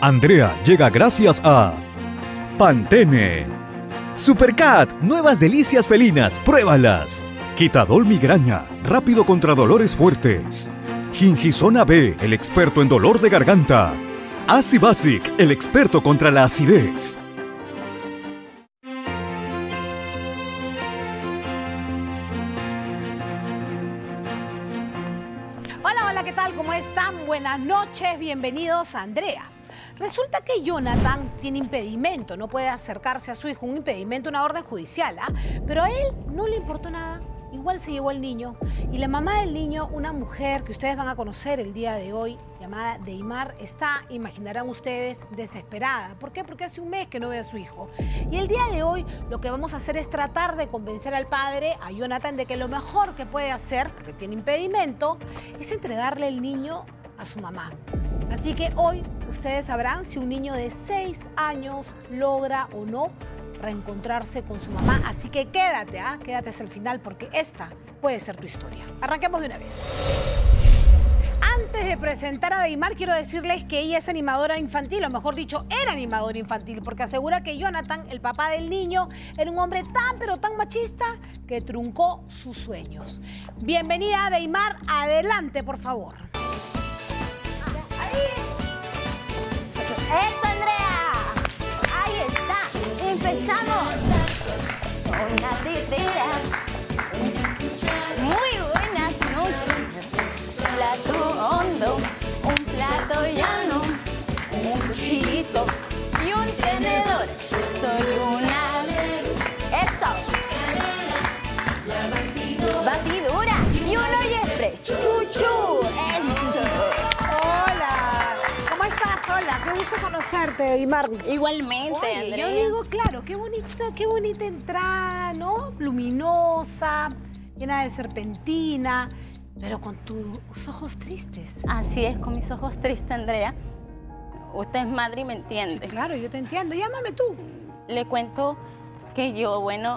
Andrea llega gracias a Pantene. Supercat, nuevas delicias felinas, pruébalas. Quitadol migraña, rápido contra dolores fuertes. Gingisona B, el experto en dolor de garganta. Acibasic, el experto contra la acidez. Hola, hola, ¿qué tal? ¿Cómo están? Buenas noches, bienvenidos a Andrea. Resulta que Jonathan tiene impedimento, no puede acercarse a su hijo, un impedimento, una orden judicial, pero a él no le importó nada, igual se llevó el niño. Y la mamá del niño, una mujer que ustedes van a conocer el día de hoy, llamada Deimar, está, imaginarán ustedes, desesperada. ¿Por qué? Porque hace un mes que no ve a su hijo. Y el día de hoy lo que vamos a hacer es tratar de convencer al padre, a Jonathan, de que lo mejor que puede hacer, porque tiene impedimento, es entregarle el niño a su mamá. Así que hoy ustedes sabrán si un niño de 6 años logra o no reencontrarse con su mamá. Así que quédate, quédate hasta el final porque esta puede ser tu historia. Arranquemos de una vez. Antes de presentar a Deimar, quiero decirles que ella es animadora infantil, o mejor dicho, era animadora infantil, porque asegura que Jonathan, el papá del niño, era un hombre tan pero tan machista que truncó sus sueños. Bienvenida, Deimar. Adelante, por favor. ¡Eso, Andrea! ¡Ahí está! ¡Empezamos! Una titera. Muy buenas noches. Un plato hondo, un plato llano, un cuchillito y un tenedor. Soy una... ¡Eso! Batidura y un oyespre. ¡Chuchu! ¡Eso! Hola, qué gusto conocerte, Deimar. Igualmente, Oye, Andrea. yo digo, claro, qué bonita entrada, ¿no? Luminosa, llena de serpentina, pero con tus ojos tristes. Así es, con mis ojos tristes, Andrea. Usted es madre y me entiende. Sí, claro, yo te entiendo. Llámame tú. Le cuento que yo, bueno,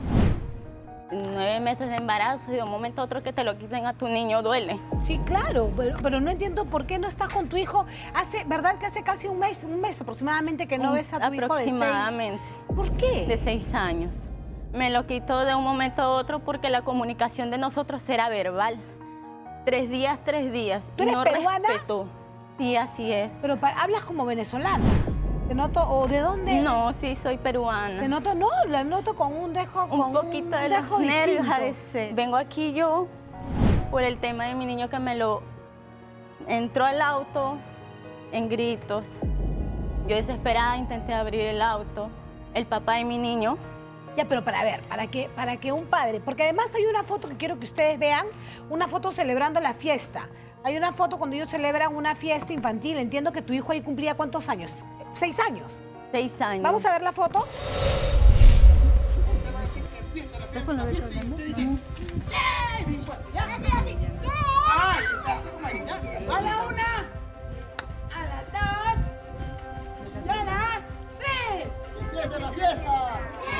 9 meses de embarazo y de un momento a otro que te lo quiten a tu niño duele. Sí, claro, pero no entiendo por qué no estás con tu hijo. ¿Verdad que hace casi un mes aproximadamente que no ves a tu hijo de 6? Aproximadamente. ¿Por qué? De 6 años. Me lo quitó de un momento a otro porque la comunicación de nosotros era verbal. 3 días, 3 días. ¿Tú eres peruana? Respetó. Sí, así es. Pero hablas como venezolana. ¿Te noto? ¿O de dónde? No, sí, soy peruana. ¿Te noto? No, la noto con un dejo un poquito de los nervios a veces. Vengo aquí yo por el tema de mi niño que me lo entró al auto en gritos. Yo desesperada intenté abrir el auto. El papá de mi niño. Ya, pero para que un padre, porque además hay una foto que quiero que ustedes vean, una foto celebrando la fiesta. Hay una foto cuando ellos celebran una fiesta infantil. Entiendo que tu hijo ahí cumplía ¿cuántos años? 6 años. 6 años. Vamos a ver la foto. A la 1, a las 2 y a las 3. ¡Empieza la fiesta!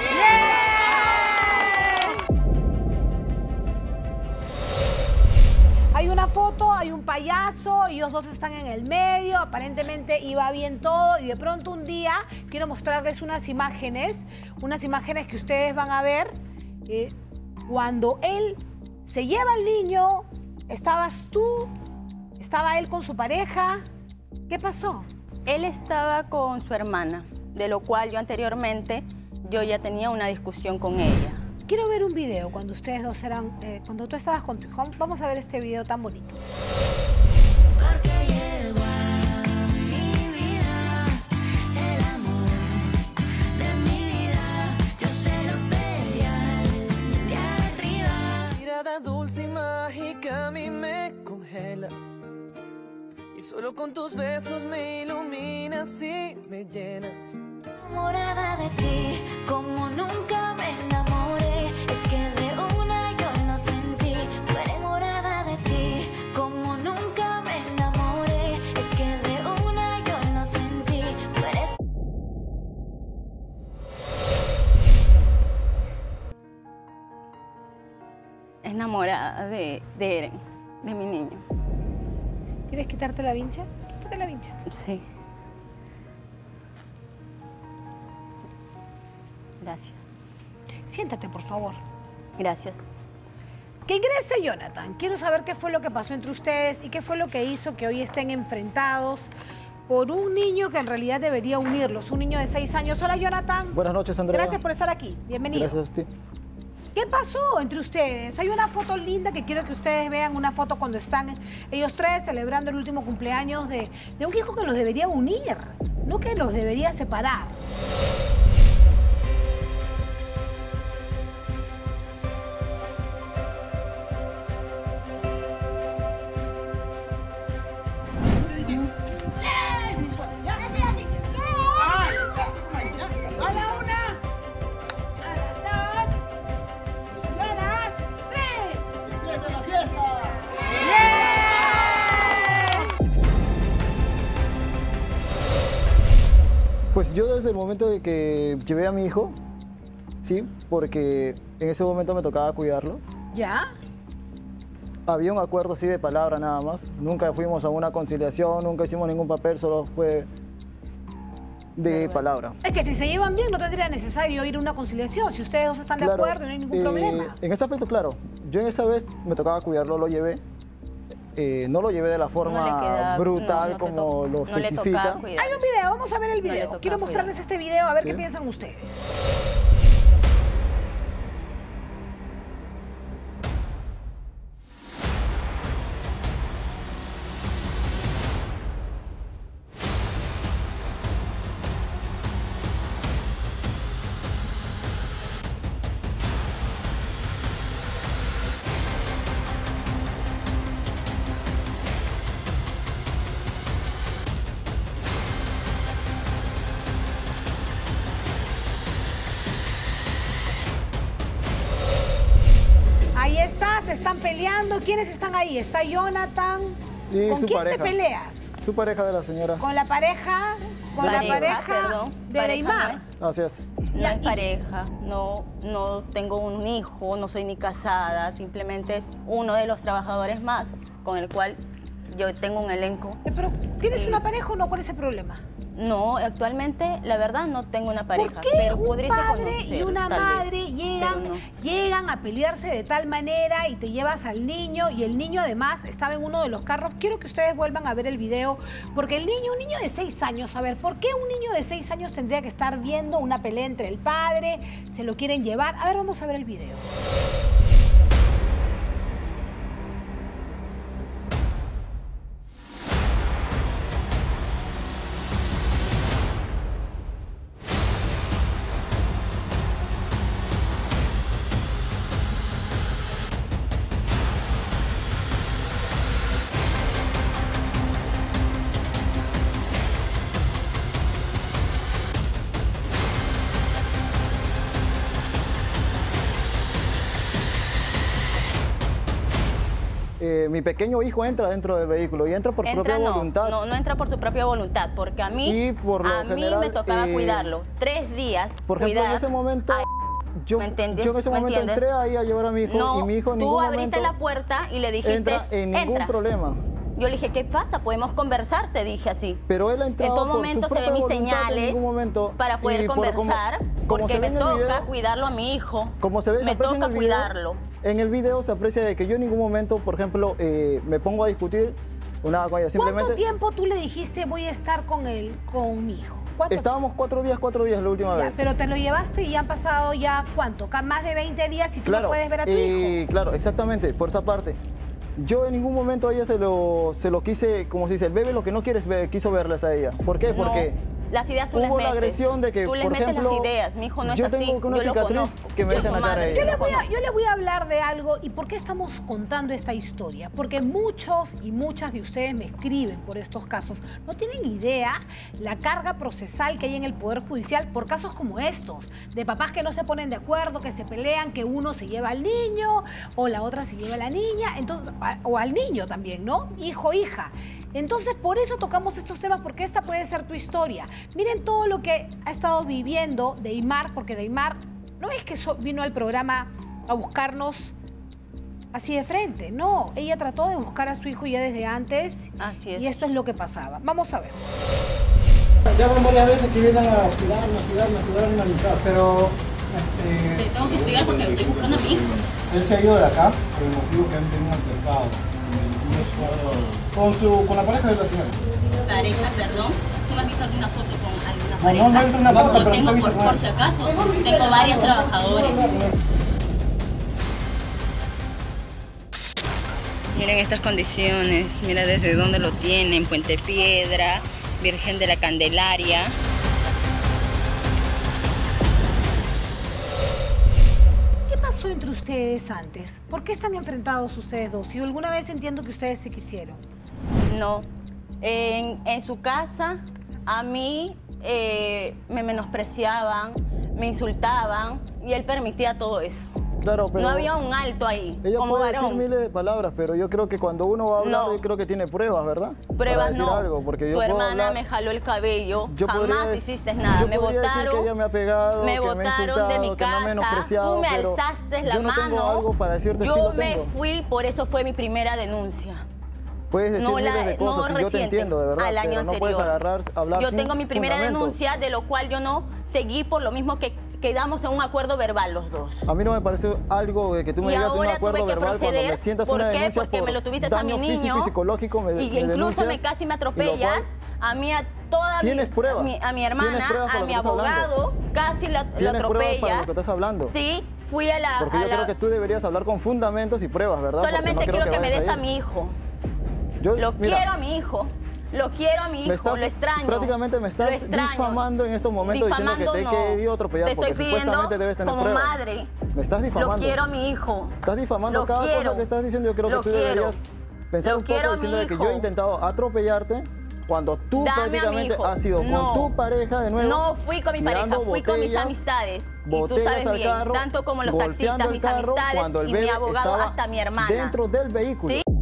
Hay una foto, hay un payaso, ellos dos están en el medio, aparentemente iba bien todo y de pronto un día quiero mostrarles unas imágenes que ustedes van a ver. Cuando él se lleva al niño, estabas tú, estaba él con su pareja. ¿Qué pasó? Él estaba con su hermana, de lo cual yo anteriormente ya tenía una discusión con ella. Quiero ver un video cuando ustedes dos eran, cuando tú estabas con tu hijo. Vamos a ver este video tan bonito. Porque llegó a mi vida el amor de mi vida. Yo se lo pedí al de arriba. Mirada dulce y mágica a mí me congela. Y solo con tus besos me iluminas y me llenas. Enamorada de ti, como nunca me enamoré. Es que de una yo no sentí. Tú eres enamorada de ti, como nunca me enamoré. Es que de una yo no sentí. Tú eres... Enamorada de Eren, de mi niño. ¿Quieres quitarte la vincha? Quítate la vincha. Sí. Gracias. Siéntate, por favor. Gracias. Que ingrese Jonathan. Quiero saber qué fue lo que pasó entre ustedes y qué fue lo que hizo que hoy estén enfrentados por un niño que en realidad debería unirlos, un niño de 6 años. Hola, Jonathan. Buenas noches, Andrea. Gracias por estar aquí. Bienvenido. Gracias a ti. ¿Qué pasó entre ustedes? Hay una foto linda que quiero que ustedes vean, una foto cuando están ellos tres celebrando el último cumpleaños de un hijo que los debería unir, no que los debería separar. Pues yo desde el momento de que llevé a mi hijo, sí, porque en ese momento me tocaba cuidarlo. ¿Ya? Había un acuerdo así de palabra nada más. Nunca fuimos a una conciliación, nunca hicimos ningún papel, solo fue de palabra. Es que si se llevan bien no tendría necesario ir a una conciliación. Si ustedes dos están de acuerdo, no hay ningún problema. En ese aspecto, claro. Yo en esa vez me tocaba cuidarlo, lo llevé. No lo llevé de la forma brutal como lo especifica. Hay un video, vamos a ver el video. Quiero mostrarles este video a ver qué piensan ustedes. Ahí está, se están peleando. ¿Quiénes están ahí? Está Jonathan. Y ¿Con su quién pareja. te peleas? Su pareja de la señora. Con la pareja, de Neymar. Así es. No es pareja, no tengo un hijo, no soy ni casada, simplemente es uno de los trabajadores más con el cual yo tengo un elenco. Pero, ¿tienes una pareja o no? ¿Cuál es el problema? No, actualmente, la verdad, no tengo una pareja. ¿Por qué pero un podrías padre conocer, y una tal madre vez, llegan a pelearse de tal manera y te llevas al niño y el niño además estaba en uno de los carros? Quiero que ustedes vuelvan a ver el video porque un niño de 6 años, a ver, ¿por qué un niño de 6 años tendría que estar viendo una pelea entre el padre? ¿Se lo quieren llevar? A ver, vamos a ver el video. Mi pequeño hijo entra dentro del vehículo y entra por propia voluntad. No entra por su propia voluntad, porque a mí, me tocaba cuidarlo 3 días. Por ejemplo, en ese momento, yo en ese momento entré ahí a llevar a mi hijo y mi hijo en ningún momento tú abriste la puerta y le dijiste, entra en ningún problema. Yo le dije, ¿qué pasa? Podemos conversar, te dije así. Pero él ha entrado en todo momento se ven mis señales para poder conversar, porque me toca cuidarlo a mi hijo. Como se ve, me toca cuidarlo. En el video se aprecia de que yo en ningún momento, por ejemplo, me pongo a discutir una cosa. Simplemente. ¿Cuánto tiempo tú le dijiste voy a estar con mi hijo? Estábamos 4 días la última vez. Pero te lo llevaste y han pasado ya, ¿cuánto? Más de 20 días y tú no puedes ver a tu hijo. Claro, exactamente, por esa parte. Yo en ningún momento a ella se lo quise, como se dice, el bebé lo que no quiere es quiso verles a ella. ¿Por qué? Porque las ideas tú les metes. Hubo la agresión de que, tú les por metes ejemplo, las ideas. Mi hijo no es yo así, tengo una cicatriz que me echan a cara a ella. Yo le voy a hablar de algo. ¿Y por qué estamos contando esta historia? Porque muchos y muchas de ustedes me escriben por estos casos. No tienen idea la carga procesal que hay en el Poder Judicial por casos como estos. De papás que no se ponen de acuerdo, que se pelean, que uno se lleva al niño o la otra se lleva a la niña, entonces, o al niño también, ¿no? Hijo, hija. Entonces, por eso tocamos estos temas, porque esta puede ser tu historia. Miren todo lo que ha estado viviendo Neymar, porque Neymar no es que vino al programa a buscarnos así de frente, no. Ella trató de buscar a su hijo ya desde antes. Así es. Y esto es lo que pasaba. Vamos a ver. Ya van varias veces que vienen a cuidarme, a cuidarme, a cuidarme a mi casa, pero Te tengo que investigar porque estoy buscando a mi hijo. Él se ha ido de acá por el motivo que han tenido un altercado con la pareja de la señora. Pareja, perdón. ¿Tú me has visto alguna foto con alguna No, pareja? no he visto una foto, pero tengo no he visto por si acaso. Tengo varios trabajadores. Miren estas condiciones, mira desde dónde lo tienen, Puente Piedra, Virgen de la Candelaria. ¿Qué pasó entre ustedes antes? ¿Por qué están enfrentados ustedes dos? Si alguna vez entiendo que ustedes se quisieron. No, en su casa a mí me menospreciaban, me insultaban y él permitía todo eso. Claro, pero No había un alto ahí, ella como puede varón. decir miles de palabras, pero yo creo que cuando uno va a hablar, No. yo creo que tiene pruebas, ¿verdad? Para Pruebas decir no. algo, porque yo Tu puedo hermana hablar- me jaló el cabello, Yo podría jamás dec- hiciste nada. yo Me podría decir botaron, que ella me ha pegado, me que me ha botaron insultado, de mi que me ha casa, menospreciado, tú me pero alzaste la yo no mano. tengo algo para decirte yo si lo me tengo. fui, por eso fue mi primera denuncia. Puedes decir No miles de cosas y yo te reciente, entiendo, de verdad, al año pero no puedes anterior. hablar Yo sin tengo mi primera fundamentos. denuncia, de lo cual yo no seguí por lo mismo que quedamos en un acuerdo verbal los dos. A mí no me parece algo de que tú me Y digas en un ahora acuerdo tuve que verbal cuando me proceder. sientas ¿Por una qué? denuncia Porque por me lo tuviste a daño mi físico niño y psicológico, me y incluso denuncias, casi me y lo atropellas. cual- A mí, a toda ¿Tienes pruebas? a mi ¿Tienes hermana, pruebas para a lo mi que estás hablando? abogado, casi lo ¿Tienes pruebas para atropellas. lo que estás hablando? Sí, fui a la... Porque a yo la- creo que tú deberías hablar con fundamentos y pruebas, ¿verdad? Porque Solamente no creo quiero que me vayas des a a ir. mi hijo. Yo- Lo mira, quiero a mi hijo. Lo quiero a mi hijo, lo extraño. prácticamente me lo estás extraño. difamando en estos momentos diciendo que te he Difamando, querido atropellar te porque estoy supuestamente pidiendo debes tener como pruebas. madre. Me estás difamando. Lo quiero a mi hijo. Estás difamando Lo cada quiero. cosa que estás diciendo. Yo creo que Lo tú quiero. deberías pensar Lo un poco quiero a mi diciendo de que hijo. yo he intentado atropellarte cuando tú Dame a mi prácticamente hijo. has sido No. con tu pareja de nuevo. No fui con mi pareja, tirando fui con mis botellas, amistades. Y tú botellas sabes al bien, carro, tanto como los golpeando taxistas, el mis carro amistades cuando el y mi bebé abogado, estaba hasta mi hermana. dentro del vehículo. ¿Sí?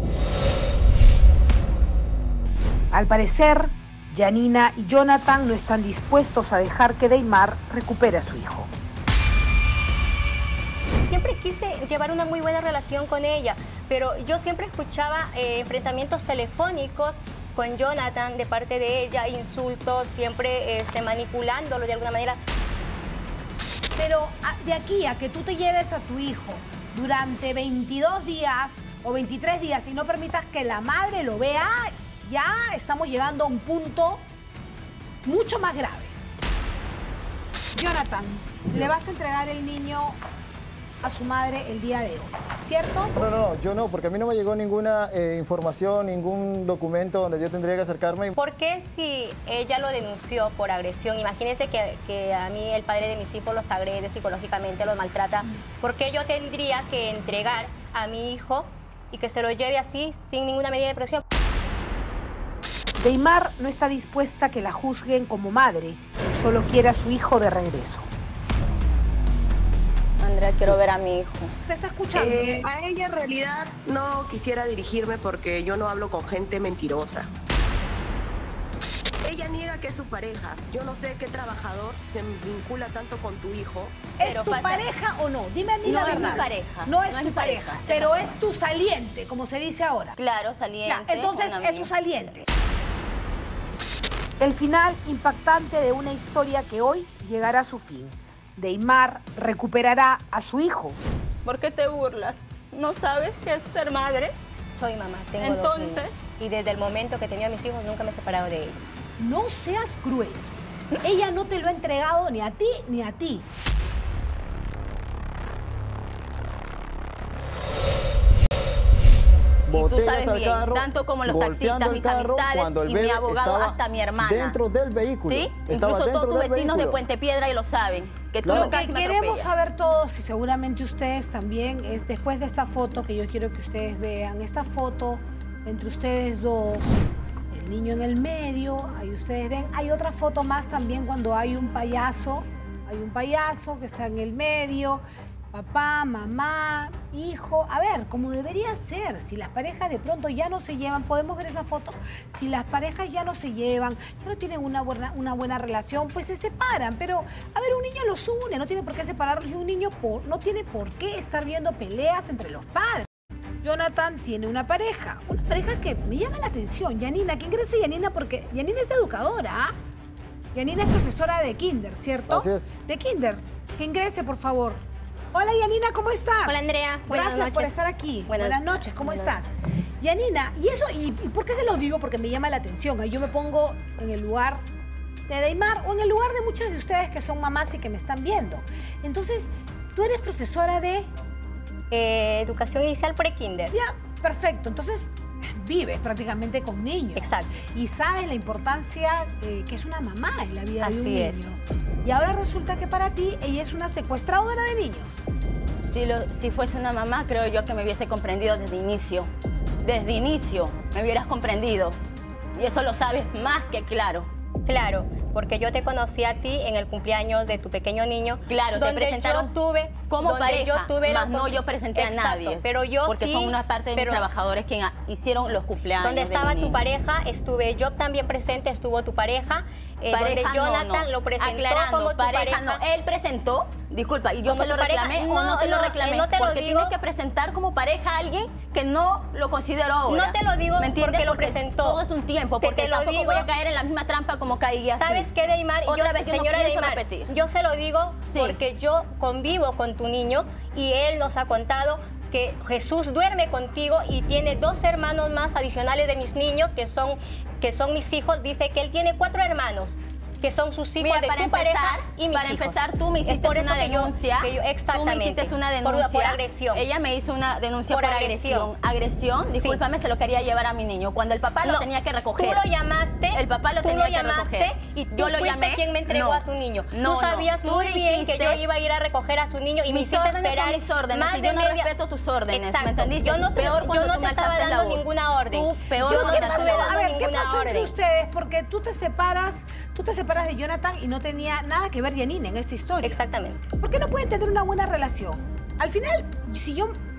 Al parecer, Yanina y Jonathan no están dispuestos a dejar que Deymar recupere a su hijo. Siempre quise llevar una muy buena relación con ella, pero yo siempre escuchaba enfrentamientos telefónicos con Jonathan de parte de ella, insultos, siempre manipulándolo de alguna manera. Pero de aquí a que tú te lleves a tu hijo durante 22 días o 23 días y no permitas que la madre lo vea, ya estamos llegando a un punto mucho más grave. Jonathan, le vas a entregar el niño a su madre el día de hoy, ¿cierto? No, yo no, porque a mí no me llegó ninguna información, ningún documento donde yo tendría que acercarme. ¿Por qué si ella lo denunció por agresión? Imagínense que a mí el padre de mis hijos los agrede psicológicamente, los maltrata. ¿Por qué yo tendría que entregar a mi hijo y que se lo lleve así sin ninguna medida de protección? Deymar no está dispuesta a que la juzguen como madre y solo quiere a su hijo de regreso. Andrea, quiero ver a mi hijo. ¿Te está escuchando? A ella en realidad no quisiera dirigirme porque yo no hablo con gente mentirosa. Ella niega que es su pareja. Yo no sé qué trabajador se vincula tanto con tu hijo. ¿Es Pero tu pasa- pareja o no? Dime a mí No la es mi verdad. pareja, No es no es tu mi pareja, pareja. pero es tu saliente, como se dice ahora. Claro, saliente. Ya, entonces una es amiga. su saliente. El final impactante de una historia que hoy llegará a su fin. Deymar recuperará a su hijo. ¿Por qué te burlas? ¿No sabes qué es ser madre? Soy mamá, tengo dos niños. Entonces, Y desde el momento que tenía a mis hijos nunca me he separado de ellos. No seas cruel. Ella no te lo ha entregado ni a ti ni a ti. Botellas sabes al bien, carro, tanto como los golpeando taxistas, el mis carro amistades cuando el y mi bebé abogado, estaba hasta mi hermana. dentro del vehículo. ¿Sí? Estaba Incluso dentro todos tus del vecinos vehículo. de Puente Piedra y lo saben. Que tú Claro. Lo casi que me queremos atropellas. saber todos, y seguramente ustedes también, es después de esta foto que yo quiero que ustedes vean, esta foto entre ustedes dos, el niño en el medio, ahí ustedes ven, hay otra foto más también cuando hay un payaso que está en el medio, papá, mamá, hijo, a ver, como debería ser, si las parejas de pronto ya no se llevan, podemos ver esa foto, si las parejas ya no se llevan, ya no tienen una buena relación, pues se separan, pero a ver, un niño los une, no tiene por qué separarlos y un niño no tiene por qué estar viendo peleas entre los padres. Jonathan tiene una pareja que me llama la atención, Yanina, que ingrese Yanina porque Yanina es educadora, ¿ah? Yanina es profesora de kinder, ¿cierto? Así es. De kinder. Que ingrese, por favor. Hola, Yanina, ¿cómo estás? Hola, Andrea. Gracias por estar aquí. Buenas noches, ¿cómo estás? Yanina, ¿y por qué se lo digo? Porque me llama la atención. Yo me pongo en el lugar de Deymar o en el lugar de muchas de ustedes que son mamás y que me están viendo. Entonces, tú eres profesora de... Educación inicial pre-kinder. Ya, perfecto. Entonces, vives prácticamente con niños. Exacto. Y sabes la importancia que es una mamá en la vida de un niño. Así es. Y ahora resulta que para ti ella es una secuestradora de niños. Si fuese una mamá, creo yo que me hubiese comprendido desde inicio. Desde inicio me hubieras comprendido. Y eso lo sabes más que claro. Claro, porque yo te conocí a ti en el cumpleaños de tu pequeño niño. Claro, te presentaron como pareja, más no yo presenté a nadie. Pero yo porque sí, son una parte de mis trabajadores que hicieron los cumpleaños. Donde estaba tu pareja, estuve yo también presente, estuvo tu pareja. Donde Jonathan lo presentó como tu pareja. No, él presentó, disculpa, y yo se lo reclamé o no te lo reclamé. No te lo digo. Tienes que presentar como pareja a alguien que no lo considero ahora. No te lo digo porque lo presentó. Todo es un tiempo, porque tampoco voy a caer en la misma trampa como caí así. ¿Sabes qué, Deymar? Otra vez, señora Deymar, yo se lo digo Sí. porque yo convivo con tu niño y él nos ha contado que Jesús duerme contigo y tiene 2 hermanos más adicionales de mis niños que son mis hijos. Dice que él tiene 4 hermanos que son sus hijos. Mira, de tu pareja y mis hijos. Para empezar, tú me hiciste una denuncia. Exactamente. Tú me hiciste una denuncia. Por agresión. Ella me hizo una denuncia por agresión. Agresión, discúlpame, se lo quería llevar a mi niño. Cuando el papá lo tenía que recoger. Tú lo llamaste. El papá lo tenía que recoger. Y tú fuiste quien me entregó a su niño. Tú sabías muy bien que yo iba a ir a recoger a su niño y me hiciste esperar mis órdenes. más de yo no media... respeto tus órdenes, Exacto. ¿me entendiste? Yo no te estaba dando ninguna orden. Yo no te estuve dando ¿qué pasó entre ustedes? Porque tú te separas de Jonathan y no tenía nada que ver Yanina en esta historia. Exactamente. ¿Por qué no pueden tener una buena relación? Al final, si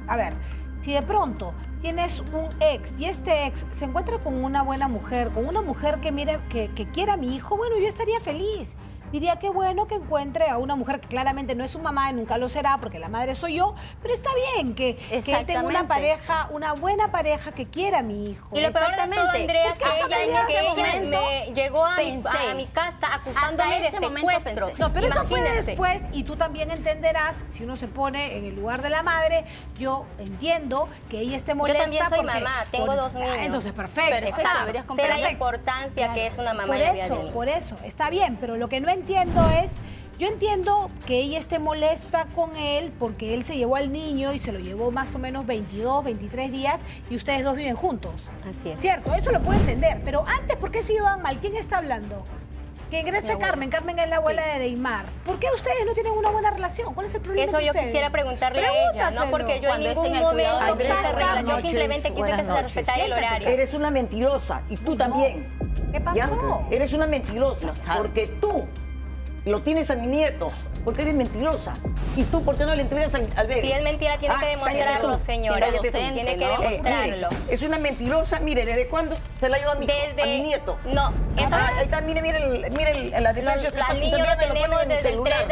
de pronto tienes un ex y este ex se encuentra con una buena mujer, con una mujer que quiera a mi hijo, bueno, yo estaría feliz. Diría que bueno que encuentre a una mujer que claramente no es su mamá y nunca lo será porque la madre soy yo, pero está bien que él tenga una pareja, una buena pareja que quiera a mi hijo. Y lo peor de todo, Andrea, que ella me llegó a mi casa acusándome de secuestro. No, pero eso fue después y tú también entenderás, si uno se pone en el lugar de la madre, yo entiendo que ella esté molesta. Yo también soy mamá, tengo 2 niños. Entonces, perfecto. Sé la importancia que es una mamá en la vida de niños. Por eso, está bien, pero lo que no entiendo es, yo entiendo que ella esté molesta con él porque él se llevó al niño y se lo llevó más o menos 22, 23 días y ustedes 2 viven juntos. Así es. Cierto, eso lo puedo entender, pero antes, ¿por qué se llevaban mal? ¿Quién está hablando? Que ingrese Carmen. Carmen es la abuela de Deymar. ¿Por qué ustedes no tienen una buena relación? ¿Cuál es el problema Eso de ustedes? yo quisiera preguntarle a ella, no porque yo en ningún momento se arregla. Yo simplemente quise que se respetara el horario. Eres una mentirosa y tú también. ¿Qué pasó? ¿Ya? Eres una mentirosa porque tú lo tienes a mi nieto, porque eres mentirosa. ¿Y tú por qué no le entregas al bebé? Si es mentira, tiene que demostrarlo, señora. Tiene que demostrarlo. Mire, es una mentirosa. Mire, ¿desde cuándo se la lleva a mi nieto? No. Ahí está, mire la detalles que al niño lo tenemos desde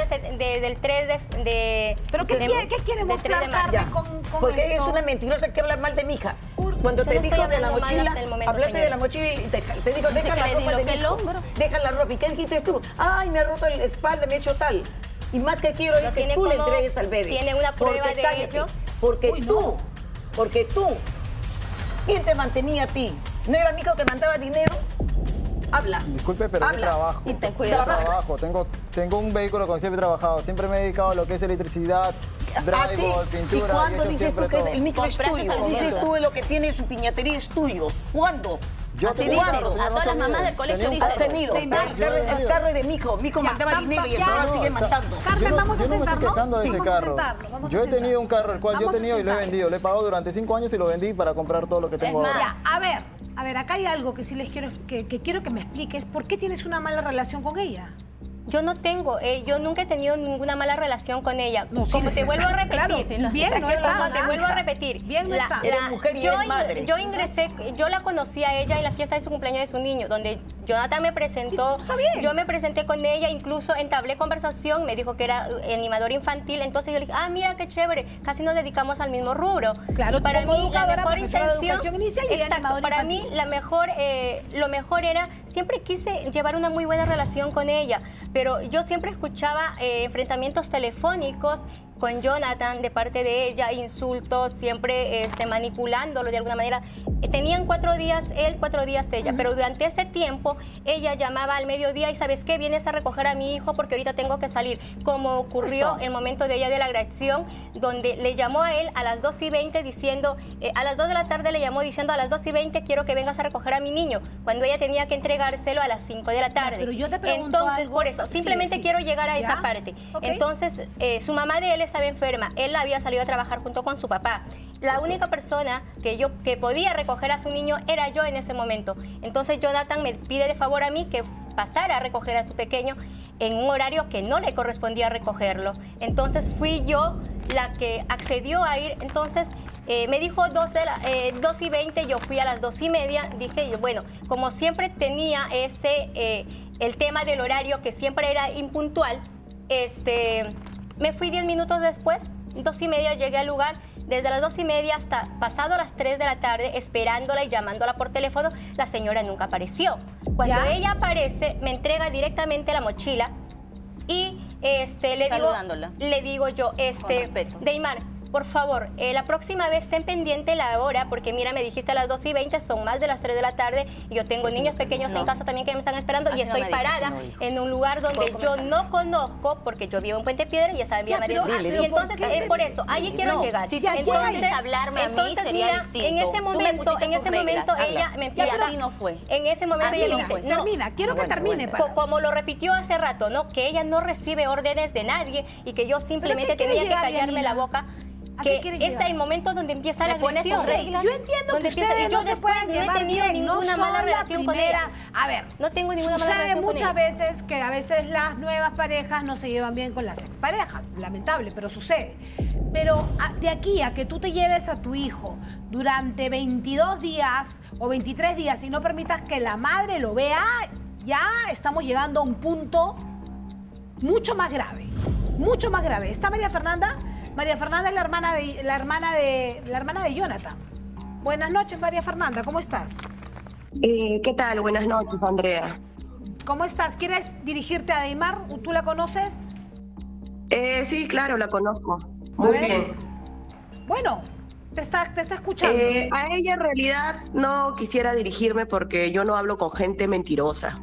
el 3 de... ¿Pero qué quiere mostrar Carmen con porque esto? es una mentirosa que habla mal de mi hija. Cuando te dijo de la mochila, hablaste de la mochila y te dijo, deja la ropa de mi hijo, deja la ropa. ¿Y qué dijiste tú? Ay, me ha roto la espalda, me ha hecho tal. Y más que quiero es que tú le entregues al bebé. ¿Tiene una prueba de ello? Porque tú, ¿quién te mantenía a ti? ¿No era mi hijo que mandaba dinero? Habla. Disculpe, pero yo trabajo. Y ten cuidado. Trabajo. Tengo un vehículo con siempre he trabajado. Siempre me he dedicado a lo que es electricidad, drywall, pintura. ¿Y cuándo dices tú que el micro es Compraste tuyo? el Dices micro. tú lo que tiene su piñatería es tuyo. ¿Cuándo? Así dicen, a todas las mamás del colegio dicen. Has tenido. El carro es de mi hijo. Mi hijo mandaba dinero y el trabajo sigue mandando. Carmen, vamos a Yo no me estoy sentarnos. quejando de ese carro. Yo he tenido un carro el cual yo he tenido y lo he vendido. Lo he pagado durante 5 años y lo vendí para comprar todo lo que tengo ahora. A ver, acá hay algo que sí les quiero que me expliques. ¿Por qué tienes una mala relación con ella? Yo no tengo, yo nunca he tenido ninguna mala relación con ella. No, sí, como te vuelvo a repetir. claro, bien no está. Como te vuelvo a repetir. Bien no está. Eres mujer y eres madre. Yo ingresé, yo la conocí a ella en la fiesta de su cumpleaños de su niño, donde Jonathan me presentó. Está bien. Yo me presenté con ella, incluso entablé conversación, me dijo que era animador infantil, entonces yo le dije, mira qué chévere, casi nos dedicamos al mismo rubro. Claro, y para como mí la educadora, mejor profesora de intención, educación inicial y exacto, animador para infantil. mí lo mejor era siempre quise llevar una muy buena relación con ella, pero yo siempre escuchaba enfrentamientos telefónicos con Jonathan de parte de ella, insultos, siempre manipulándolo de alguna manera. Tenían 4 días él, 4 días ella, pero durante ese tiempo ella llamaba al mediodía y ¿sabes qué? Vienes a recoger a mi hijo porque ahorita tengo que salir, como ocurrió el momento de ella de la agresión, donde le llamó a él a las 2:20 diciendo, a las 2 de la tarde le llamó diciendo a las 2:20 quiero que vengas a recoger a mi niño, cuando ella tenía que entregárselo a las 5 de la tarde. Pero yo te pregunto entonces, algo, por eso, simplemente quiero llegar a esa parte. Entonces, su mamá de él estaba enferma, él había salido a trabajar junto con su papá. La única persona que podía recoger a su niño era yo en ese momento. Entonces Jonathan me pide de favor a mí que pasara a recoger a su pequeño en un horario que no le correspondía recogerlo. Entonces fui yo la que accedió a ir. Entonces me dijo 2:20, yo fui a las 2:30. Dije, bueno, como siempre tenía el tema del horario que siempre era impuntual, me fui 10 minutos después, 2:30 llegué al lugar. Desde las 2:30 hasta pasado las 3 de la tarde, esperándola y llamándola por teléfono, la señora nunca apareció. Cuando ella aparece, me entrega directamente la mochila y le digo yo, Deimar, por favor, la próxima vez ten pendiente la hora, porque mira, me dijiste a las 2:20, son más de las 3 de la tarde, y yo tengo niños pequeños en casa también que me están esperando, y estoy parada en un lugar donde yo no conozco, porque yo vivo en Puente Piedra y estaba en Villa María. Y entonces, por eso, ahí quiero llegar. Si entonces hablarme a mí sería distinto. En ese momento ella me empieza. En ese momento ella me dice, termina, quiero que termine. Como lo repitió hace rato, ¿no? Que ella no recibe órdenes de nadie y que yo simplemente tenía que callarme la boca. Que es el momento donde empieza la agresión. Yo entiendo que ustedes no se pueden llevar bien, no son mala relación con ella. A ver, no tengo ninguna mala relación con ella. Sucede muchas veces que a veces las nuevas parejas no se llevan bien con las exparejas. Lamentable, pero sucede. Pero de aquí a que tú te lleves a tu hijo durante 22 días o 23 días y no permitas que la madre lo vea, ya estamos llegando a un punto mucho más grave. Mucho más grave. ¿Está María Fernanda? María Fernanda es la hermana de Jonathan. Buenas noches, María Fernanda, ¿cómo estás? ¿Qué tal? Buenas noches, Andrea. ¿Cómo estás? ¿Quieres dirigirte a Deimar? ¿Tú la conoces? Sí, claro, la conozco. Muy bien. Bueno, te está escuchando. A ella en realidad no quisiera dirigirme porque yo no hablo con gente mentirosa.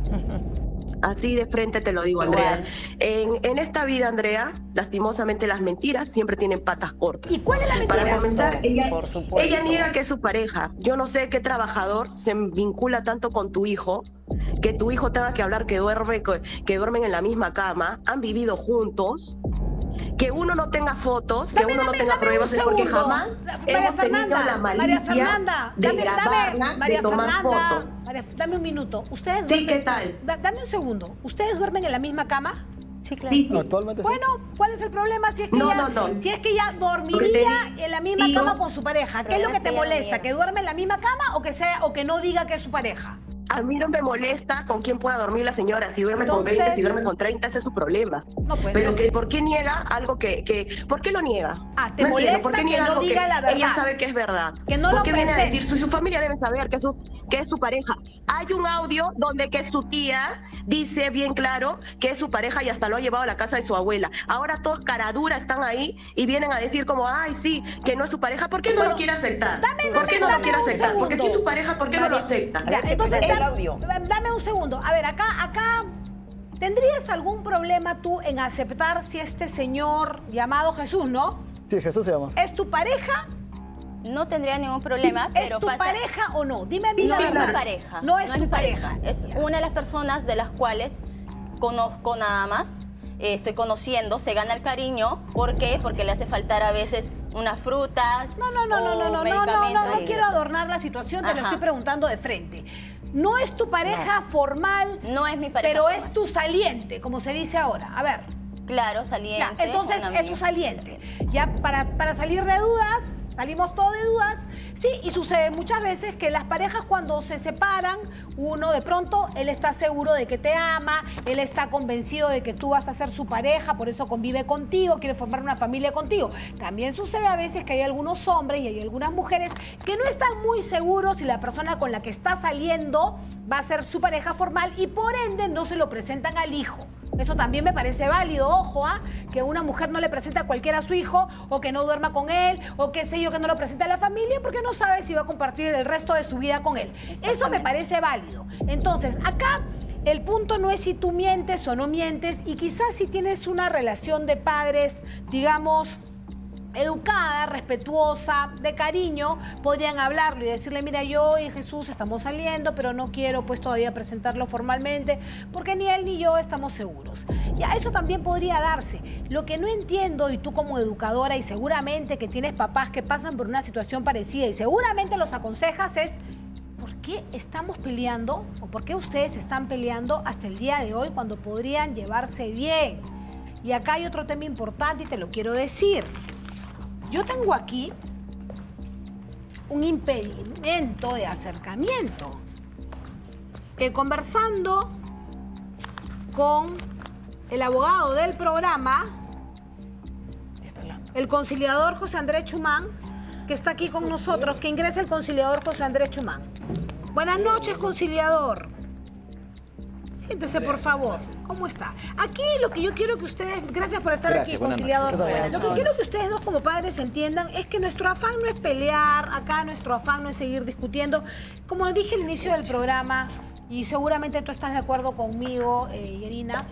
Así de frente te lo digo, Andrea. En esta vida, Andrea, lastimosamente las mentiras siempre tienen patas cortas. ¿Y cuál es la mentira? Para comenzar, ella niega que es su pareja. Yo no sé qué trabajador se vincula tanto con tu hijo, que tu hijo tenga que hablar que duermen en la misma cama, han vivido juntos, que uno no tenga fotos, que uno no tenga pruebas, es porque jamás hemos tenido la malicia de grabarla, de tomar fotos. Dame un minuto. ¿Ustedes sí, ¿qué tal? Dame un segundo. ¿Ustedes duermen en la misma cama? Sí, claro. Sí. Actualmente bueno, ¿cuál es el problema si es que si es que ella dormiría en la misma cama con su pareja? ¿Qué es lo que te molesta? ¿Que duerme en la misma cama o que no diga que es su pareja? A mí no me molesta con quién pueda dormir la señora. Si duerme con 20, si duerme con 30, ese es su problema. No, pues, pero ¿por qué niega algo ¿por qué lo niega? ¿Te molesta que no diga la verdad? Ella sabe que es verdad. Que no lo presente. ¿Por qué viene a decir? Su familia debe saber que es su pareja. Hay un audio donde que su tía dice bien claro que es su pareja y hasta lo ha llevado a la casa de su abuela. Ahora todos caradura están ahí y vienen a decir como, ay, sí, que no es su pareja. ¿Por qué no lo quiere aceptar? ¿Por qué no lo quiere aceptar? Porque si es su pareja, ¿por qué no lo acepta? Entonces, dame un segundo. A ver, acá, ¿tendrías algún problema tú en aceptar si este señor llamado Jesús, ¿no? Sí, Jesús se llama. ¿Es tu pareja? No tendría ningún problema, pero ¿Es tu pareja o no? Dime a mí la verdad. No es mi pareja. No es tu pareja. Es una de las personas de las cuales conozco nada más. Estoy conociendo, se gana el cariño. ¿Por qué? Porque le hace faltar a veces unas frutas. No quiero adornar la situación, te lo estoy preguntando de frente. No es tu pareja formal. No es mi pareja pero formal. Es tu saliente, como se dice ahora. A ver. Claro, saliente. Ya, entonces es su saliente. Ya para salir de dudas, salimos todos de dudas. Sí, y sucede muchas veces que las parejas cuando se separan, uno de pronto, él está seguro de que te ama, él está convencido de que tú vas a ser su pareja, por eso convive contigo, quiere formar una familia contigo. También sucede a veces que hay algunos hombres y hay algunas mujeres que no están muy seguros si la persona con la que está saliendo va a ser su pareja formal y por ende no se lo presentan al hijo. Eso también me parece válido, ojo, que una mujer no le presente a cualquiera a su hijo o que no duerma con él o qué sé yo, que no lo presente a la familia porque no sabe si va a compartir el resto de su vida con él. Eso me parece válido. Entonces, acá el punto no es si tú mientes o no mientes y quizás si tienes una relación de padres, digamos, educada, respetuosa, de cariño, podrían hablarlo y decirle, mira, yo y Jesús estamos saliendo, pero no quiero pues todavía presentarlo formalmente, porque ni él ni yo estamos seguros. Ya, eso también podría darse. Lo que no entiendo, y tú como educadora, y seguramente que tienes papás que pasan por una situación parecida, y seguramente los aconsejas, es ¿por qué estamos peleando, o por qué ustedes están peleando hasta el día de hoy cuando podrían llevarse bien? Y acá hay otro tema importante y te lo quiero decir. Yo tengo aquí un impedimento de acercamiento que conversando con el abogado del programa, el conciliador José Andrés Chumán, que está aquí con nosotros, que ingresa el conciliador José Andrés Chumán. Buenas noches, conciliador. Siéntese, por favor. ¿Cómo está? Aquí lo que yo quiero que ustedes, gracias por estar aquí, conciliador. Lo que quiero que ustedes dos como padres entiendan es que nuestro afán no es pelear, acá nuestro afán no es seguir discutiendo. Como dije al inicio del programa, y seguramente tú estás de acuerdo conmigo, Yerina,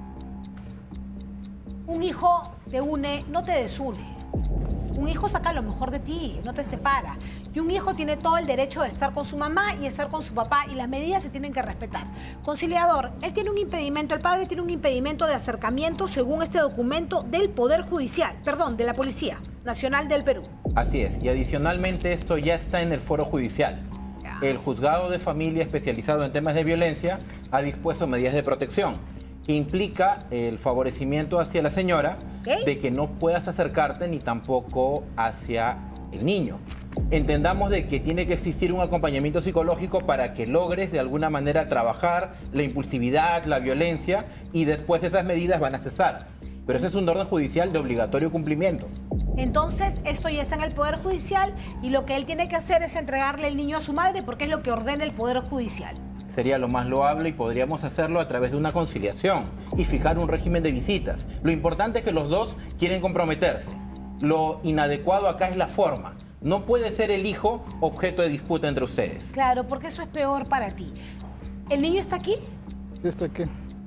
un hijo te une, no te desune. Un hijo saca lo mejor de ti, no te separa. Y un hijo tiene todo el derecho de estar con su mamá y estar con su papá y las medidas se tienen que respetar. Conciliador, él tiene un impedimento, el padre tiene un impedimento de acercamiento según este documento del Poder Judicial, perdón, de la Policía Nacional del Perú. Así es, y adicionalmente esto ya está en el foro judicial. El juzgado de familia especializado en temas de violencia ha dispuesto medidas de protección que implica el favorecimiento hacia la señora de que no puedas acercarte ni tampoco hacia el niño. Entendamos de que tiene que existir un acompañamiento psicológico para que logres de alguna manera trabajar la impulsividad, la violencia y después esas medidas van a cesar. Pero ese es un orden judicial de obligatorio cumplimiento. Entonces, esto ya está en el Poder Judicial y lo que él tiene que hacer es entregarle el niño a su madre porque es lo que ordena el Poder Judicial. Sería lo más loable y podríamos hacerlo a través de una conciliación y fijar un régimen de visitas. Lo importante es que los dos quieren comprometerse. Lo inadecuado acá es la forma. No puede ser el hijo objeto de disputa entre ustedes. Claro, porque eso es peor para ti. ¿El niño está aquí? Sí, está aquí.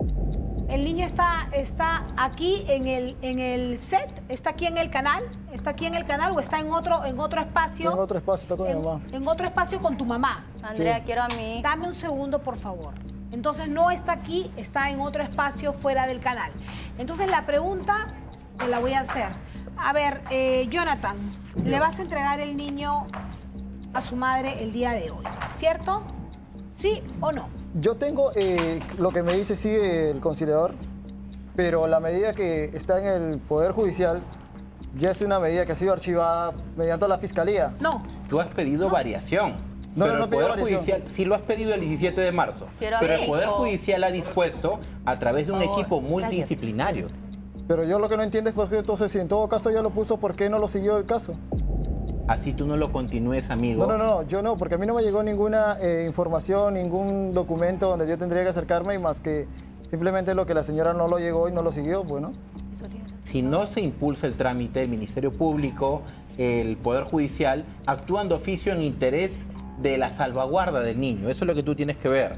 ¿El niño está aquí en el set? ¿Está aquí en el canal? ¿Está aquí en el canal o está en otro espacio? En otro espacio, está con mi mamá. En otro espacio con tu mamá. Andrea, Sí. quiero a mí. Dame un segundo, por favor. Entonces no está aquí, está en otro espacio fuera del canal. Entonces la pregunta te la voy a hacer. A ver, Jonathan, ¿le vas a entregar el niño a su madre el día de hoy? ¿Cierto? ¿Sí o no? Yo tengo lo que me dice sí el conciliador, pero la medida que está en el Poder Judicial ya es una medida que ha sido archivada mediante la Fiscalía. No. Tú has pedido variación. No, pero no el pido Poder variación. Judicial sí lo has pedido el 17 de marzo. Pero el Poder Judicial ha dispuesto a través de un equipo multidisciplinario. Pero yo lo que no entiendo es por qué entonces, si en todo caso ya lo puso, ¿por qué no lo siguió el caso? Así tú no lo continúes, amigo. No, yo no, porque a mí no me llegó ninguna información, ningún documento donde yo tendría que acercarme y más que simplemente lo que la señora no lo llegó y no lo siguió, bueno. Si no se impulsa el trámite, el Ministerio Público, el Poder Judicial, actúan de oficio en interés de la salvaguarda del niño. Eso es lo que tú tienes que ver.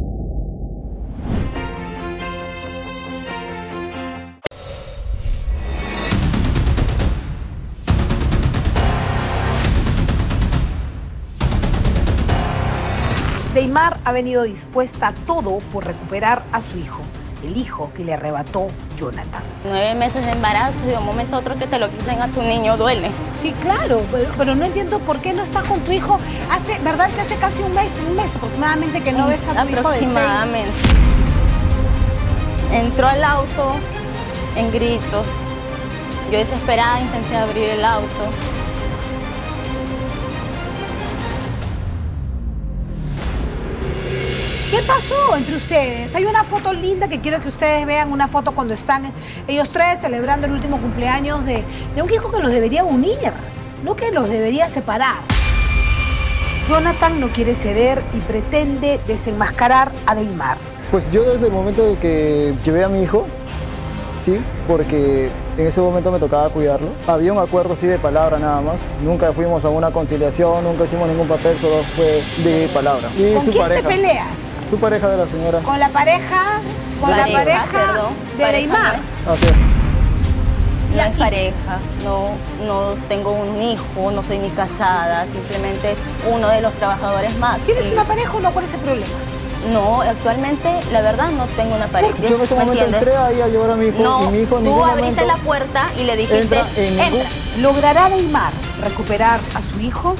Deymar ha venido dispuesta a todo por recuperar a su hijo, el hijo que le arrebató Jonathan. 9 meses de embarazo y de un momento a otro que te lo quiten a tu niño duele. Sí, claro, pero no entiendo por qué no estás con tu hijo. ¿Verdad que hace casi un mes aproximadamente que no ves a tu hijo de 6? Aproximadamente. Entró al auto en gritos. Yo desesperada intenté abrir el auto. ¿Qué pasó entre ustedes? Hay una foto linda que quiero que ustedes vean, una foto cuando están ellos tres celebrando el último cumpleaños de un hijo que los debería unir, no que los debería separar. Jonathan no quiere ceder y pretende desenmascarar a Deimar. Pues yo desde el momento de que llevé a mi hijo, sí, porque en ese momento me tocaba cuidarlo. Había un acuerdo así de palabra nada más. Nunca fuimos a una conciliación, nunca hicimos ningún papel, solo fue de palabra. Y ¿Con su quién pareja, te peleas? Su pareja de la señora. Con la pareja, de Deimar. Así es. No es pareja, no tengo un hijo, no soy ni casada, simplemente es uno de los trabajadores más. ¿Tienes una pareja o no? ¿Cuál es el problema? No, actualmente, la verdad, no tengo una pareja. Yo en ese momento entré ahí a llevar a mi hijo y mi hijo en ningún tú abriste momento la puerta y le dijiste, entra. ¿Logrará Deimar recuperar a su hijo?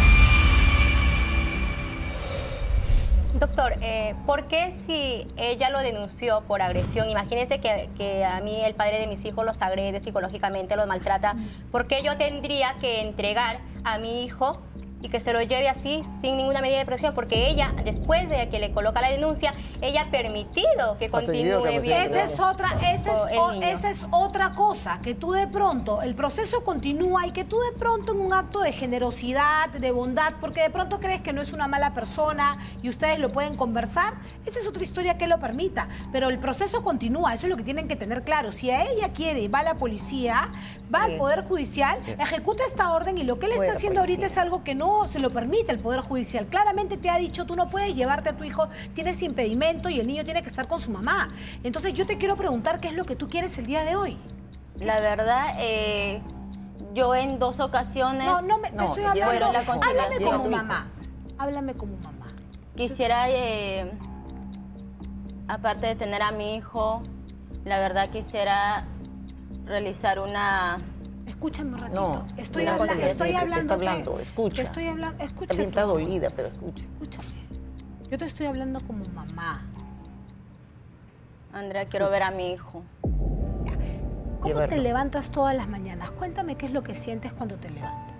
Doctor, ¿por qué si ella lo denunció por agresión? Imagínense que a mí el padre de mis hijos los agrede psicológicamente, los maltrata. ¿Por qué yo tendría que entregar a mi hijo y que se lo lleve así sin ninguna medida de protección? Porque ella, después de que le coloca la denuncia, ella ha permitido que continúe bien. Esa es otra cosa, que tú de pronto, el proceso continúa y que tú de pronto en un acto de generosidad, de bondad, porque de pronto crees que no es una mala persona y ustedes lo pueden conversar, esa es otra historia que lo permita, pero el proceso continúa, eso es lo que tienen que tener claro. Si a ella quiere, va a la policía, va al Poder Judicial, ejecuta esta orden y lo que él está haciendo ahorita es algo que no se lo permite el Poder Judicial. Claramente te ha dicho, tú no puedes llevarte a tu hijo, tienes impedimento y el niño tiene que estar con su mamá. Entonces yo te quiero preguntar qué es lo que tú quieres el día de hoy. La verdad, yo en 2 ocasiones... te estoy hablando, háblame como mamá. Háblame como mamá. Quisiera, aparte de tener a mi hijo, la verdad quisiera realizar una... Escúchame un ratito. No, estoy hablando. Escucha. Te estoy hablando, escucha. También está dolida, pero escucha. Escúchame. Yo te estoy hablando como mamá. Andrea, quiero ver a mi hijo. ¿Cómo te levantas todas las mañanas? Cuéntame qué es lo que sientes cuando te levantas.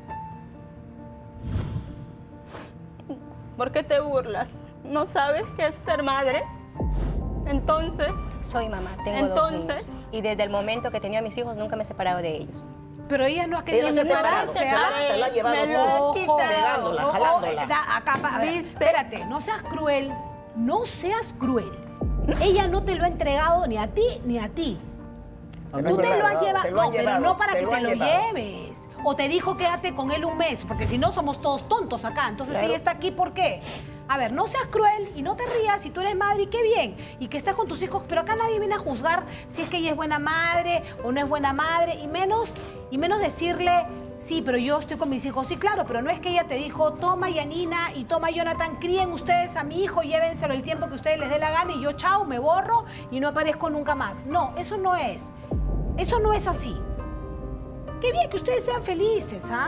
¿Por qué te burlas? ¿No sabes qué es ser madre? Entonces... Soy mamá, tengo 2 niños. Y desde el momento que tenía a mis hijos nunca me he separado de ellos. Pero ella no ha querido separarse, Te la ha llevado ojo, pegándola, jalándola. A ver, espérate, no seas cruel. No seas cruel. Ella no te lo ha entregado ni a ti ni a ti. Tú te lo has llevado, no, pero no para que te lo lleves. O te dijo quédate con él un mes, porque si no somos todos tontos acá. Entonces ella está aquí, ¿por qué? A ver, no seas cruel y no te rías si tú eres madre y qué bien. Y que estés con tus hijos, pero acá nadie viene a juzgar si es que ella es buena madre o no es buena madre. Y menos decirle, sí, pero yo estoy con mis hijos. Sí, claro, pero no es que ella te dijo, toma Yanina y toma Jonathan, críen ustedes a mi hijo, llévenselo el tiempo que ustedes les dé la gana y yo, chao, me borro y no aparezco nunca más. No, eso no es. Eso no es así. Qué bien que ustedes sean felices, ¿ah?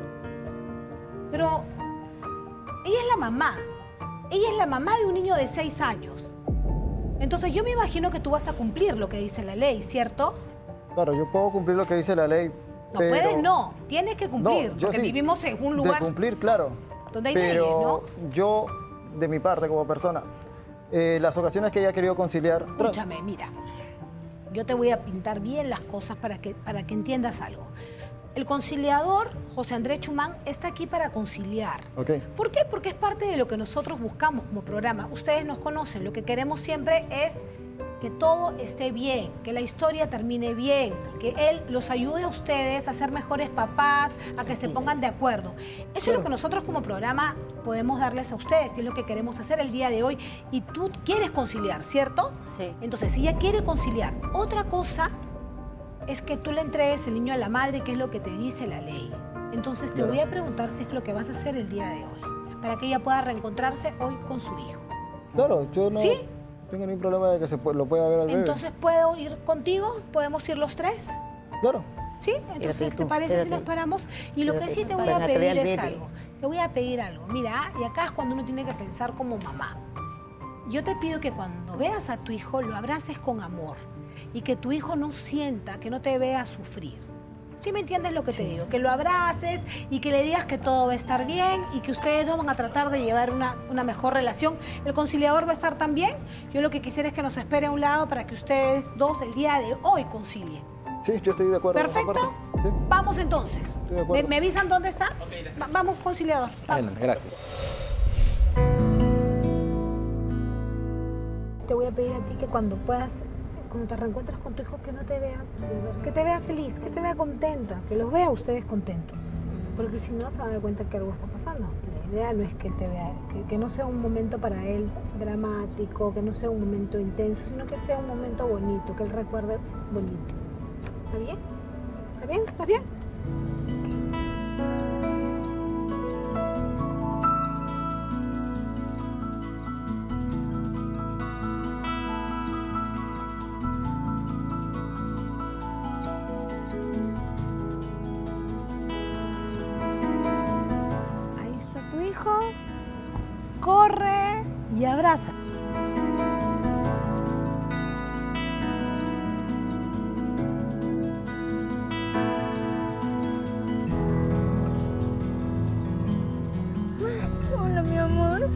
Pero ella es la mamá. Ella es la mamá de un niño de 6 años. Entonces yo me imagino que tú vas a cumplir lo que dice la ley, ¿cierto? Claro, yo puedo cumplir lo que dice la ley. No puedes, no. Tienes que cumplir, porque vivimos en un lugar... De cumplir, claro. Donde hay leyes, ¿no? Yo, de mi parte, como persona, las ocasiones que ella ha querido conciliar... Escúchame, mira. Yo te voy a pintar bien las cosas para que entiendas algo. El conciliador, José Andrés Chumán, está aquí para conciliar. Okay. ¿Por qué? Porque es parte de lo que nosotros buscamos como programa. Ustedes nos conocen, lo que queremos siempre es que todo esté bien, que la historia termine bien, que él los ayude a ustedes a ser mejores papás, a que se pongan de acuerdo. Eso es lo que nosotros como programa podemos darles a ustedes y es lo que queremos hacer el día de hoy. Y tú quieres conciliar, ¿cierto? Sí. Entonces, si ella quiere conciliar, otra cosa es que tú le entregues el niño a la madre, que es lo que te dice la ley. Entonces te voy a preguntar si es lo que vas a hacer el día de hoy, para que ella pueda reencontrarse hoy con su hijo. Claro, yo no ¿Sí? tengo ningún problema de que lo pueda ver al bebé. Entonces, ¿puedo ir contigo? ¿Podemos ir los 3? Claro. ¿Sí? Entonces, ¿te parece si nos paramos? Y lo que sí te voy a pedir es algo. Te voy a pedir algo. Mira, y acá es cuando uno tiene que pensar como mamá. Yo te pido que cuando veas a tu hijo lo abraces con amor y que tu hijo no sienta, que no te vea sufrir. ¿Sí me entiendes lo que te digo? Que lo abraces y que le digas que todo va a estar bien y que ustedes dos van a tratar de llevar una mejor relación. El conciliador va a estar también. Yo lo que quisiera es que nos espere a un lado para que ustedes dos el día de hoy concilien. Sí, yo estoy de acuerdo. ¿Perfecto? Sí. Vamos entonces. Estoy de acuerdo. ¿Me avisan dónde está? Vamos, conciliador. Bueno, gracias. Te voy a pedir a ti que cuando puedas, cuando te reencuentres con tu hijo, que no te vea, que te vea feliz, que te vea contenta, que los vea a ustedes contentos. Porque si no, se van a dar cuenta que algo está pasando. La idea no es que te vea, que no sea un momento para él dramático, que no sea un momento intenso, sino que sea un momento bonito, que él recuerde bonito. ¿Está bien? ¿Está bien? ¿Estás bien? Corre y abraza. Hola, mi amor.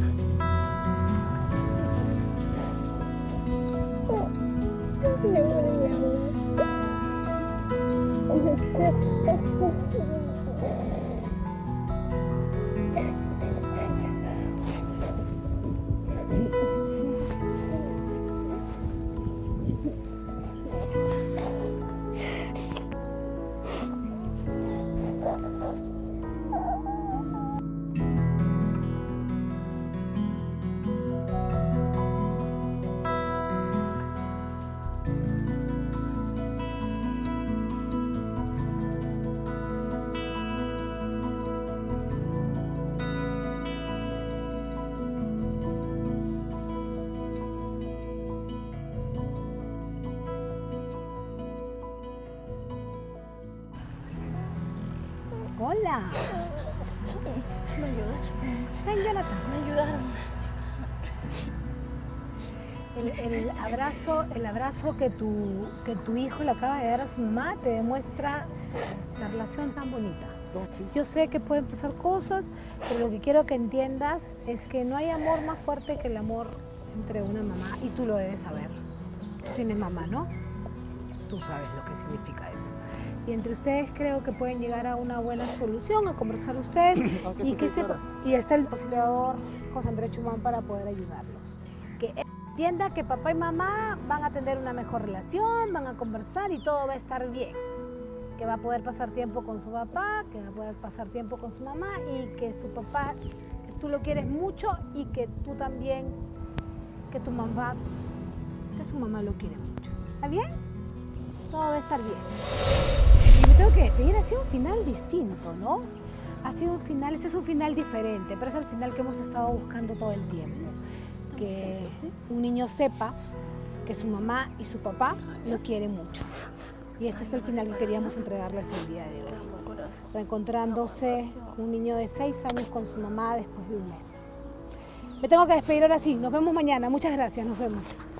Hola. ¿Me ayudas? Ven, Jonathan. Me ayudaron. El abrazo que tu hijo le acaba de dar a su mamá te demuestra la relación tan bonita. Yo sé que pueden pasar cosas, pero lo que quiero que entiendas es que no hay amor más fuerte que el amor entre una mamá, y tú lo debes saber. Tú tienes mamá, ¿no? Tú sabes lo que significa eso. Y entre ustedes creo que pueden llegar a una buena solución, a conversar ustedes, y que sepa, y está el conciliador José Andrés Chumán para poder ayudarlos. Que entienda que papá y mamá van a tener una mejor relación, van a conversar y todo va a estar bien. Que va a poder pasar tiempo con su papá, que va a poder pasar tiempo con su mamá, y que su papá, que tú lo quieres mucho, y que tú también, que tu mamá, que su mamá lo quiere mucho. ¿Está bien? Todo va a estar bien. Y me tengo que despedir, ha sido un final distinto, ¿no? Ha sido un final, este es un final diferente, pero es el final que hemos estado buscando todo el tiempo. Que un niño sepa que su mamá y su papá lo quieren mucho. Y este es el final que queríamos entregarles el día de hoy. Reencontrándose un niño de 6 años con su mamá después de un mes. Me tengo que despedir ahora sí, nos vemos mañana. Muchas gracias, nos vemos.